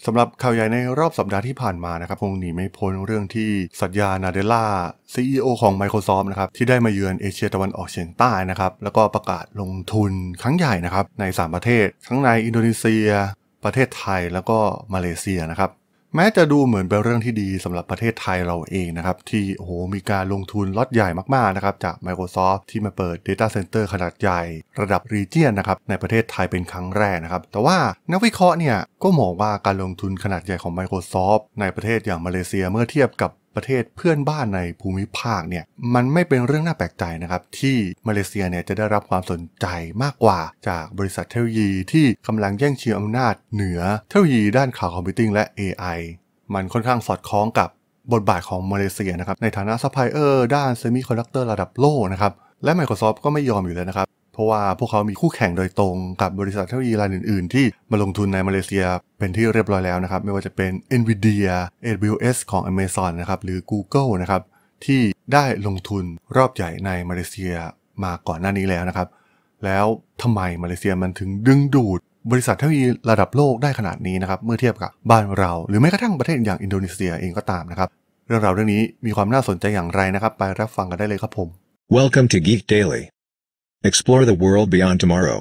สำหรับข่าวใหญ่ในรอบสัปดาห์ที่ผ่านมานะครับคงหนีไม่พ้นเรื่องที่สัตยา นาเดลล่า CEO ของ Microsoft นะครับที่ได้มาเยือนเอเชียตะวันออกเฉียงใต้นะครับแล้วก็ประกาศลงทุนครั้งใหญ่นะครับใน3ประเทศทั้งในอินโดนีเซียประเทศไทยแล้วก็มาเลเซียนะครับแม้จะดูเหมือนเป็นเรื่องที่ดีสำหรับประเทศไทยเราเองนะครับที่มีการลงทุนล็อตใหญ่มากๆนะครับจาก Microsoft ที่มาเปิด Data Center ขนาดใหญ่ระดับ Region นะครับในประเทศไทยเป็นครั้งแรกนะครับแต่ว่านักวิเคราะห์เนี่ยก็มองว่าการลงทุนขนาดใหญ่ของ Microsoft ในประเทศอย่างมาเลเซียเมื่อเทียบกับประเทศเพื่อนบ้านในภูมิภาคเนี่ยมันไม่เป็นเรื่องน่าแปลกใจนะครับที่มาเลเซียเนี่ยจะได้รับความสนใจมากกว่าจากบริษัทเทคโนโลยีที่กำลังแย่งชิงอำนาจเหนือเทคโนโลยีด้านข่าวคอมพิวติ้งและ AI มันค่อนข้างสอดคล้องกับบทบาทของมาเลเซียนะครับในฐานะซัพพลายเออร์ด้านเซมิคอนดักเตอร์ระดับโลกนะครับและ Microsoft ก็ไม่ยอมอยู่แล้วนะครับเพราะว่าพวกเขามีคู่แข่งโดยตรงกับบริษัทเทคโนโลยีรายอื่นๆที่มาลงทุนในมาเลเซียเป็นที่เรียบร้อยแล้วนะครับไม่ว่าจะเป็น Nvidia AWS ของ Amazon นะครับหรือ Google นะครับที่ได้ลงทุนรอบใหญ่ในมาเลเซียมาก่อนหน้านี้แล้วนะครับแล้วทำไมมาเลเซียมันถึงดึงดูดบริษัทเทคโนโลยีระดับโลกได้ขนาดนี้นะครับเมื่อเทียบกับบ้านเราหรือแม้กระทั่งประเทศอย่างอินโดนีเซียเองก็ตามนะครับเรื่องราวเรื่องนี้มีความน่าสนใจอย่างไรนะครับไปรับฟังกันได้เลยครับผม Welcome to Geek Daily. Explore the world beyond tomorrow.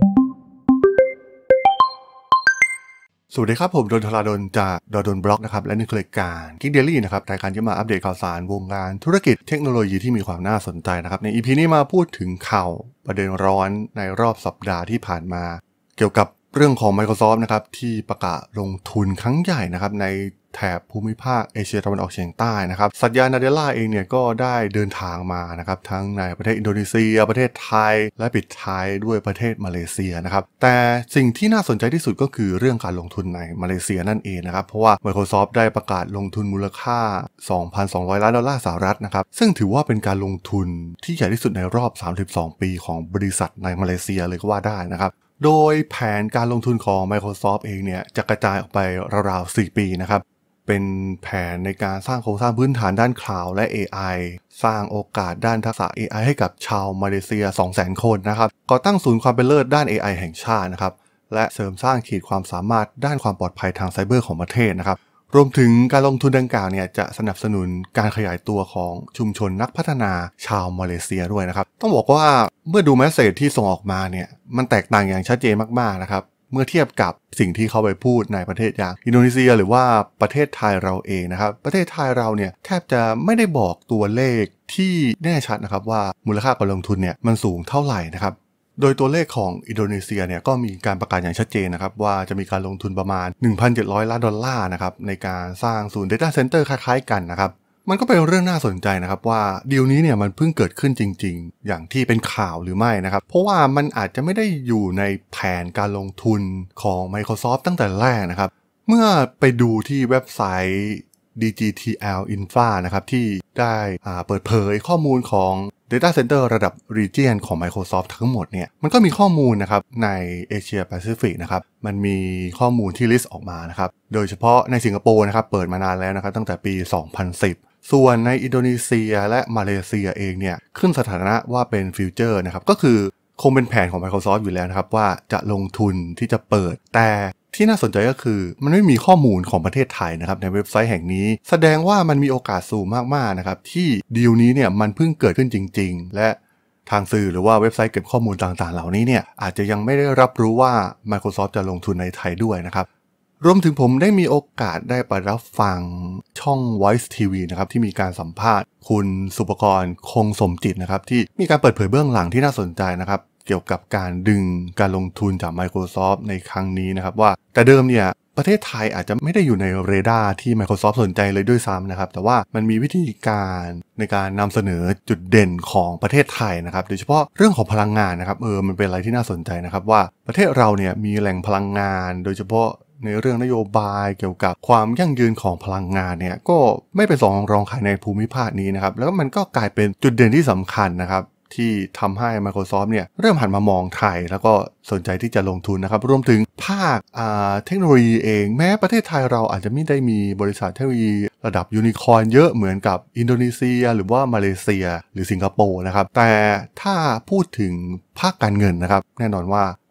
สวัสดีครับผมดนทราดลจากดนบล็อกนะครับและนี่คือรายการ Geek Daily นะครับรายการที่มาอัปเดตข่าวสารวงการธุรกิจเทคโนโลยีที่มีความน่าสนใจนะครับใน EP นี้มาพูดถึงข่าวประเด็นร้อนในรอบสัปดาห์ที่ผ่านมาเกี่ยวกับเรื่องของ Microsoft นะครับที่ประกาศลงทุนครั้งใหญ่นะครับในแถบภูมิภาคเอเชียตะวันออกเฉียงใต้นะครับสัตยา นาเดลล่าเองเนี่ยก็ได้เดินทางมานะครับทั้งในประเทศอินโดนีเซียประเทศไทยและปิดท้ายด้วยประเทศมาเลเซียนะครับแต่สิ่งที่น่าสนใจที่สุดก็คือเรื่องการลงทุนในมาเลเซียนั่นเองนะครับเพราะว่า Microsoft ได้ประกาศลงทุนมูลค่า 2,200 ล้านดอลลาร์สหรัฐนะครับซึ่งถือว่าเป็นการลงทุนที่ใหญ่ที่สุดในรอบ32ปีของบริษัทในมาเลเซียเลยก็ว่าได้นะครับโดยแผนการลงทุนของ Microsoft เองเนี่ยจะกระจายออกไปราวๆ4ปีนะครับเป็นแผนในการสร้างโครงสร้างพื้นฐานด้านคลาวด์และ AI สร้างโอกาสด้านทักษะ AI ให้กับชาวมาเลเซีย 200,000 คนนะครับก่อตั้งศูนย์ความเป็นเลิศด้าน AI แห่งชาตินะครับและเสริมสร้างขีดความสามารถด้านความปลอดภัยทางไซเบอร์ของประเทศนะครับรวมถึงการลงทุนดังกล่าวเนี่ยจะสนับสนุนการขยายตัวของชุมชนนักพัฒนาชาวมาเลเซียด้วยนะครับต้องบอกว่าเมื่อดูแมสเสจที่ส่งออกมาเนี่ยมันแตกต่างอย่างชัดเจนมากๆนะครับเมื่อเทียบกับสิ่งที่เขาไปพูดในประเทศอย่างอินโดนีเซียหรือว่าประเทศไทยเราเองนะครับประเทศไทยเราเนี่ยแทบจะไม่ได้บอกตัวเลขที่แน่ชัดนะครับว่ามูลค่าการลงทุนเนี่ยมันสูงเท่าไหร่นะครับโดยตัวเลขของอินโดนีเซียเนี่ยก็มีการประกาศอย่างชัดเจนนะครับว่าจะมีการลงทุนประมาณ 1,700 ล้านดอลลาร์นะครับในการสร้างศูนย์ Data Center คล้ายๆกันนะครับมันก็เป็นเรื่องน่าสนใจนะครับว่าดีลนี้เนี่ยมันเพิ่งเกิดขึ้นจริงๆอย่างที่เป็นข่าวหรือไม่นะครับเพราะว่ามันอาจจะไม่ได้อยู่ในแผนการลงทุนของ Microsoft ตั้งแต่แรกนะครับเมื่อไปดูที่เว็บไซต์ DGTL Infra นะครับที่ได้เปิดเผยข้อมูลของ Data Center ระดับ Region ของ Microsoft ทั้งหมดเนี่ยมันก็มีข้อมูลนะครับในเอเชียแปซิฟิกนะครับมันมีข้อมูลที่ลิสต์ออกมานะครับโดยเฉพาะในสิงคโปร์นะครับเปิดมานานแล้วนะครับตั้งแต่ปี 2010 ส่วนในอินโดนีเซียและมาเลเซียเองเนี่ยขึ้นสถานะว่าเป็นฟิวเจอร์นะครับก็คือคงเป็นแผนของ Microsoft อยู่แล้วนะครับว่าจะลงทุนที่จะเปิดแต่ที่น่าสนใจก็คือมันไม่มีข้อมูลของประเทศไทยนะครับในเว็บไซต์แห่งนี้แสดงว่ามันมีโอกาสสูงมากๆนะครับที่ดีลนี้เนี่ยมันเพิ่งเกิดขึ้นจริงๆและทางสื่อหรือว่าเว็บไซต์เก็บข้อมูลต่างๆเหล่านี้เนี่ยอาจจะยังไม่ได้รับรู้ว่า Microsoft จะลงทุนในไทยด้วยนะครับรวมถึงผมได้มีโอกาสได้ไปรับฟังช่อง Voice TV นะครับที่มีการสัมภาษณ์คุณสุภกรคงสมจิตนะครับที่มีการเปิดเผยเบื้องหลังที่น่าสนใจนะครับเกี่ยวกับการดึงการลงทุนจาก Microsoft ในครั้งนี้นะครับว่าแต่เดิมเนี่ยประเทศไทยอาจจะไม่ได้อยู่ในเรดาร์ที่ Microsoft สนใจเลยด้วยซ้ำนะครับแต่ว่ามันมีวิธีการในการนำเสนอจุดเด่นของประเทศไทยนะครับโดยเฉพาะเรื่องของพลังงานนะครับมันเป็นอะไรที่น่าสนใจนะครับว่าประเทศเราเนี่ยมีแหล่งพลังงานโดยเฉพาะในเรื่องนโยบายเกี่ยวกับความยั่งยืนของพลังงานเนี่ยก็ไม่เป็นสองรองใครในภูมิภาคนี้นะครับแล้วมันก็กลายเป็นจุดเด่นที่สำคัญนะครับที่ทำให้ Microsoft เนี่ยเริ่มหันมามองไทยแล้วก็สนใจที่จะลงทุนนะครับรวมถึงภาคเทคโนโลยีเองแม้ประเทศไทยเราอาจจะไม่ได้มีบริษัทเทคโนโลยีระดับยูนิคอร์นเยอะเหมือนกับอินโดนีเซียหรือว่ามาเลเซียหรือสิงคโปร์นะครับแต่ถ้าพูดถึงภาคการเงินนะครับแน่นอนว่า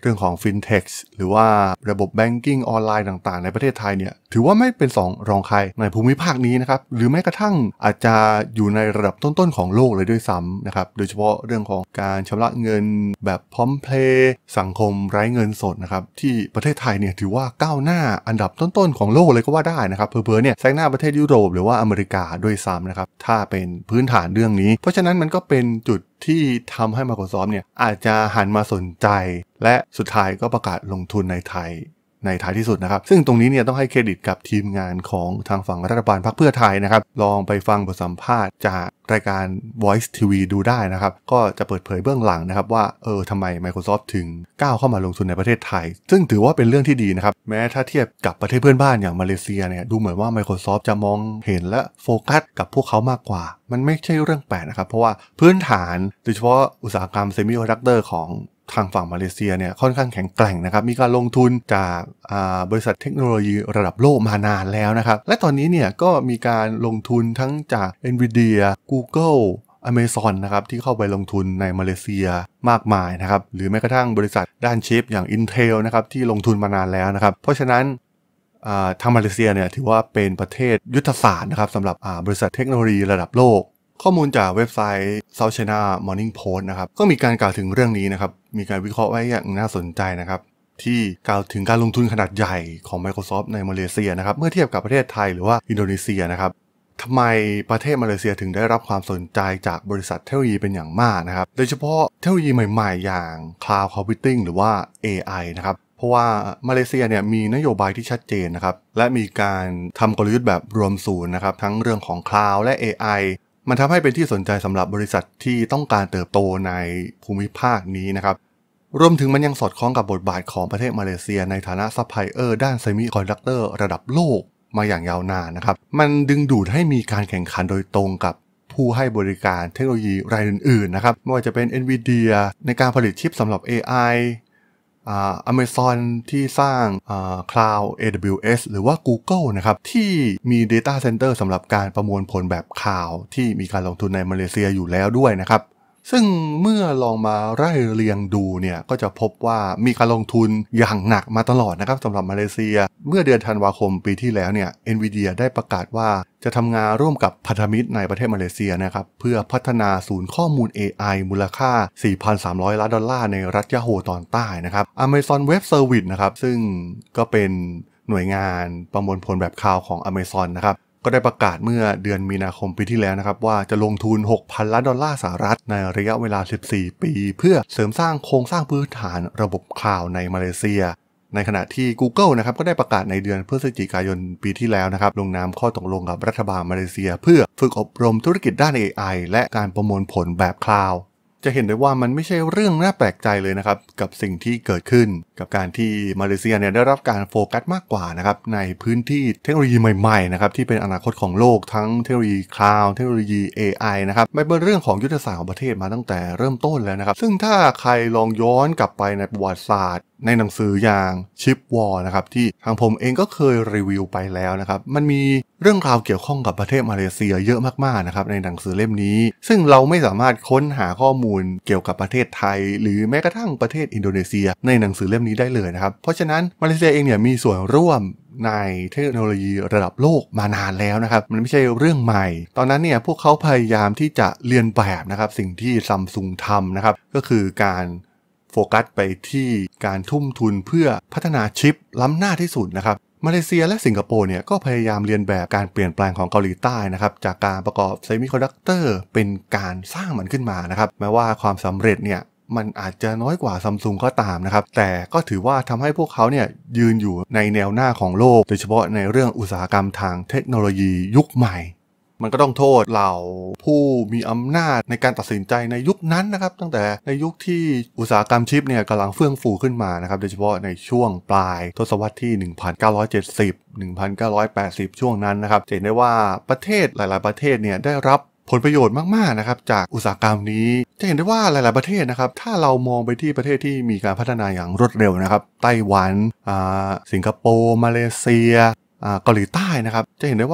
เรื่องของ FinTech หรือว่าระบบ Banking ออนไลน์ต่างๆในประเทศไทยเนี่ยถือว่าไม่เป็น2รองใครในภูมิภาคนี้นะครับหรือแม้กระทั่งอาจจะอยู่ในระดับต้นๆของโลกเลยด้วยซ้ำนะครับโดยเฉพาะเรื่องของการชำระเงินแบบพร้อมเพลย์สังคมไร้เงินสดนะครับที่ประเทศไทยเนี่ยถือว่าก้าวหน้าอันดับต้นๆของโลกเลยก็ว่าได้นะครับเผลอๆเนี่ยแซงหน้าประเทศยุโรปหรือว่าอเมริกาด้วยซ้ำนะครับถ้าเป็นพื้นฐานเรื่องนี้เพราะฉะนั้นมันก็เป็นจุดที่ทำให้ Microsoft เนี่ยอาจจะหันมาสนใจและสุดท้ายก็ประกาศลงทุนในไทยในท้ายที่สุดนะครับซึ่งตรงนี้เนี่ยต้องให้เครดิตกับทีมงานของทางฝั่งรัฐบาลพรรคเพื่อไทยนะครับลองไปฟังบทสัมภาษณ์จากรายการ Voice TV ดูได้นะครับก็จะเปิดเผยเบื้องหลังนะครับว่าทำไม Microsoft ถึงก้าวเข้ามาลงทุนในประเทศไทยซึ่งถือว่าเป็นเรื่องที่ดีนะครับแม้ถ้าเทียบกับประเทศเพื่อนบ้านอย่างมาเลเซียเนี่ยดูเหมือนว่า Microsoft จะมองเห็นและโฟกัสกับพวกเขามากกว่ามันไม่ใช่เรื่องแปลกนะครับเพราะว่าพื้นฐานโดยเฉพาะอุตสาหกรรมเซมิคอนดักเตอร์ของทางฝั่งมาเลเซียเนี่ยค่อนข้างแข็งแกร่งนะครับมีการลงทุนจากบริษัทเทคโนโลยีระดับโลกมานานแล้วนะครับและตอนนี้เนี่ยก็มีการลงทุนทั้งจาก Nvidia Google Amazon นะครับที่เข้าไปลงทุนในมาเลเซียมากมายนะครับหรือแม้กระทั่งบริษัทด้านชิปอย่าง Intel นะครับที่ลงทุนมานานแล้วนะครับเพราะฉะนั้นทางมาเลเซียเนี่ยถือว่าเป็นประเทศยุทธศาสตร์นะครับสำหรับบริษัทเทคโนโลยีระดับโลกข้อมูลจากเว็บไซต์ South China Morning Post นะครับก็มีการกล่าวถึงเรื่องนี้นะครับมีการวิเคราะห์ไว้อย่างน่าสนใจนะครับที่กล่าวถึงการลงทุนขนาดใหญ่ของ Microsoft ในมาเลเซียนะครับเมื่อเทียบกับประเทศไทยหรือว่าอินโดนีเซียนะครับทำไมประเทศมาเลเซียถึงได้รับความสนใจจากบริษัทเทคโนโลยีเป็นอย่างมากนะครับโดยเฉพาะเทคโนโลยีใหม่ๆอย่าง Cloud Computing หรือว่า AI นะครับเพราะว่ามาเลเซียเนี่ยมีนโยบายที่ชัดเจนนะครับและมีการทำกลยุทธ์แบบรวมศูนย์นะครับทั้งเรื่องของ Cloud และ AIมันทำให้เป็นที่สนใจสำหรับบริษัทที่ต้องการเติบโตในภูมิภาคนี้นะครับรวมถึงมันยังสอดคล้องกับบทบาทของประเทศมาเลเซียในฐานะซัพพลายเออร์ด้านเซมิคอนดักเตอร์ระดับโลกมาอย่างยาวนานนะครับมันดึงดูดให้มีการแข่งขันโดยตรงกับผู้ให้บริการเทคโนโลยีรายอื่นๆนะครับไม่ว่าจะเป็น Nvidia ในการผลิตชิปสำหรับ AI Amazon ที่สร้างCloud AWS หรือว่า Google นะครับที่มี Data Center สำหรับการประมวลผลแบบข่าวที่มีการลงทุนในมาเลเซียอยู่แล้วด้วยนะครับซึ่งเมื่อลองมาไล่เรียงดูเนี่ยก็จะพบว่ามีการลงทุนอย่างหนักมาตลอดนะครับสำหรับมาเลเซียเมื่อเดือนธันวาคมปีที่แล้วเนี่ย Nvidia ได้ประกาศว่าจะทำงานร่วมกับพันธมิตรในประเทศมาเลเซียนะครับเพื่อพัฒนาศูนย์ข้อมูล AI มูลค่า $4,300 ล้านในรัฐยะโฮตอนใต้นะครับ Amazon Web Service นะครับซึ่งก็เป็นหน่วยงานประมวลผลแบบข่าวของ Amazon นะครับก็ได้ประกาศเมื่อเดือนมีนาคมปีที่แล้วนะครับว่าจะลงทุน $6,000 ล้านสหรัฐในระยะเวลา 14 ปีเพื่อเสริมสร้างโครงสร้างพื้นฐานระบบคลาวด์ในมาเลเซียในขณะที่ Google นะครับก็ได้ประกาศในเดือนพฤศจิกายนปีที่แล้วนะครับลงนามข้อตกลงกับรัฐบาลมาเลเซียเพื่อฝึกอบรมธุรกิจด้าน AI และการประมวลผลแบบคลาวด์จะเห็นได้ว่ามันไม่ใช่เรื่องน่าแปลกใจเลยนะครับกับสิ่งที่เกิดขึ้นกับการที่มาเลเซียเนี่ยได้รับการโฟกัสมากกว่านะครับในพื้นที่เทคโนโลยีใหม่ๆนะครับที่เป็นอนาคตของโลกทั้งเทคโนโลยีคลาวด์เทคโนโลยี AI นะครับไม่เป็นเรื่องของยุทธศาสตร์ของประเทศมาตั้งแต่เริ่มต้นแล้วนะครับซึ่งถ้าใครลองย้อนกลับไปในประวัติศาสตร์ในหนังสืออย่างชิปวอร์นะครับที่ทางผมเองก็เคยรีวิวไปแล้วนะครับมันมีเรื่องราวเกี่ยวข้องกับประเทศมาเลเซียเยอะมากๆนะครับในหนังสือเล่มนี้ซึ่งเราไม่สามารถค้นหาข้อมูลเกี่ยวกับประเทศไทยหรือแม้กระทั่งประเทศอินโดนีเซียในหนังสือเล่มนี้ได้เลยนะครับเพราะฉะนั้นมาเลเซียเองเนี่ยมีส่วนร่วมในเทคโนโลยีระดับโลกมานานแล้วนะครับมันไม่ใช่เรื่องใหม่ตอนนั้นเนี่ยพวกเขาพยายามที่จะเรียนแบบนะครับสิ่งที่ซัมซุงทำนะครับก็คือการโฟกัสไปที่การทุ่มทุนเพื่อพัฒนาชิปล้ำหน้าที่สุดนะครับมาเลเซียและสิงคโปร์เนี่ยก็พยายามเรียนแบบการเปลี่ยนแปลงของเกาหลีใต้นะครับจากการประกอบเซมิคอนดักเตอร์เป็นการสร้างมันขึ้นมานะครับแม้ว่าความสำเร็จเนี่ยมันอาจจะน้อยกว่าซัมซุงก็ตามนะครับแต่ก็ถือว่าทำให้พวกเขาเนี่ยยืนอยู่ในแนวหน้าของโลกโดยเฉพาะในเรื่องอุตสาหกรรมทางเทคโนโลยียุคใหม่มันก็ต้องโทษเหล่าผู้มีอำนาจในการตัดสินใจในยุคนั้นนะครับตั้งแต่ในยุคที่อุตสาหกรรมชิปเนี่ยกำลังเฟื่องฟูขึ้นมานะครับโดยเฉพาะในช่วงปลายทศวรรษที่ 1970-1980 ช่วงนั้นนะครับเห็นได้ว่าประเทศหลายๆประเทศเนี่ยได้รับผลประโยชน์มากๆนะครับจากอุตสาหกรรมนี้จะเห็นได้ว่าหลายๆประเทศนะครับถ้าเรามองไปที่ประเทศที่มีการพัฒนาอย่างรวดเร็วนะครับไต้หวันสิงคโปร์มาเลเซียเกาหลีใต้นะครับจะเห็นได้ว่า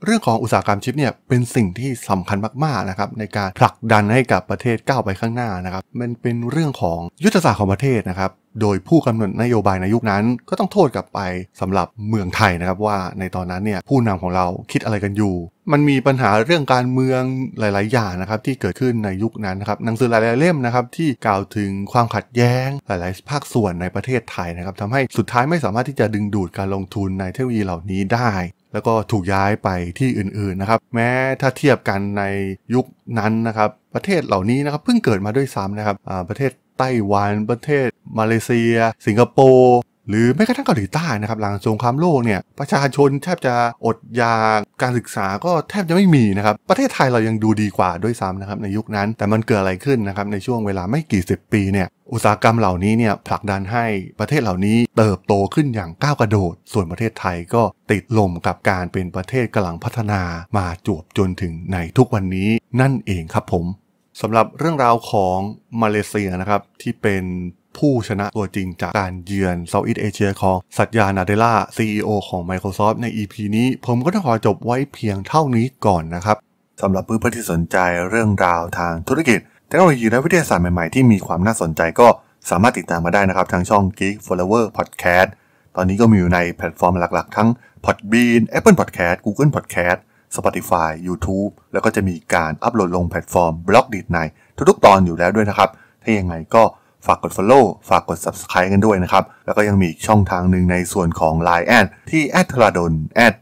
เรื่องของอุตสาหกรรมชิปเนี่ยเป็นสิ่งที่สำคัญมากๆนะครับในการผลักดันให้กับประเทศก้าวไปข้างหน้านะครับมันเป็นเรื่องของยุทธศาสตร์ของประเทศนะครับโดยผู้กำหนดนโยบายในยุคนั้นก็ต้องโทษกลับไปสำหรับเมืองไทยนะครับว่าในตอนนั้นเนี่ยผู้นำของเราคิดอะไรกันอยู่มันมีปัญหาเรื่องการเมืองหลายๆอย่างนะครับที่เกิดขึ้นในยุคนั้นนะครับหนังสือหลายๆเล่มนะครับที่กล่าวถึงความขัดแย้งหลายๆภาคส่วนในประเทศไทยนะครับทำให้สุดท้ายไม่สามารถที่จะดึงดูดการลงทุนในเทคโนโลยีเหล่านี้ได้แล้วก็ถูกย้ายไปที่อื่นๆนะครับแม้ถ้าเทียบกันในยุคนั้นนะครับประเทศเหล่านี้นะครับเพิ่งเกิดมาด้วยซ้ำนะครับประเทศไต้หวันประเทศมาเลเซียสิงคโปร์หรือแม้กระทั่งเกาหลีใต้นะครับหลังสงครามโลกเนี่ยประชาชนแทบจะอดอยากการศึกษาก็แทบจะไม่มีนะครับประเทศไทยเรายังดูดีกว่าด้วยซ้ำนะครับในยุคนั้นแต่มันเกิดอะไรขึ้นนะครับในช่วงเวลาไม่กี่สิบปีเนี่ยอุตสาหกรรมเหล่านี้เนี่ยผลักดันให้ประเทศเหล่านี้เติบโตขึ้นอย่างก้าวกระโดดส่วนประเทศไทยก็ติดลมกับการเป็นประเทศกำลังพัฒนามาจวบจนถึงในทุกวันนี้นั่นเองครับผมสำหรับเรื่องราวของมาเลเซียนะครับที่เป็นผู้ชนะตัวจริงจากการเยือนเซาท์อีสต์เอเชียของสัตยา นาเดลา CEO ของ Microsoft ใน EP นี้ผมก็ต้องขอจบไว้เพียงเท่านี้ก่อนนะครับสำหรับเพื่อนๆที่สนใจเรื่องราวทางธุรกิจเทคโนโลยีและวิทยาศาสตร์ใหม่ๆที่มีความน่าสนใจก็สามารถติดตามมาได้นะครับทางช่อง Geek Flower Podcast ตอนนี้ก็มีอยู่ในแพลตฟอร์มหลักๆทั้ง Podbean Apple Podcast Google Podcast Spotify YouTube แล้วก็จะมีการอัปโหลดลงแพลตฟอร์ม Blogdit ในทุกๆตอนอยู่แล้วด้วยนะครับถ้ายังไงก็ฝากกด follow ฝากกด subscribe กันด้วยนะครับแล้วก็ยังมีอีกช่องทางหนึ่งในส่วนของ Line แอดที่@thradol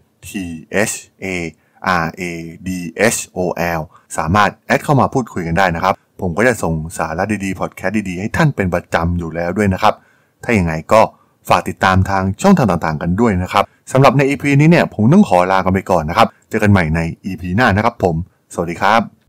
@thradol สามารถแอดเข้ามาพูดคุยกันได้นะครับผมก็จะส่งสาระดีๆพอดแคสต์ดีๆให้ท่านเป็นประจำอยู่แล้วด้วยนะครับถ้าอย่างไรก็ฝากติดตามทางช่องทางต่างๆกันด้วยนะครับสำหรับใน EP นี้เนี่ยผมต้องขอลากันไปก่อนนะครับเจอกันใหม่ใน EP หน้านะครับผมสวัสดีครับ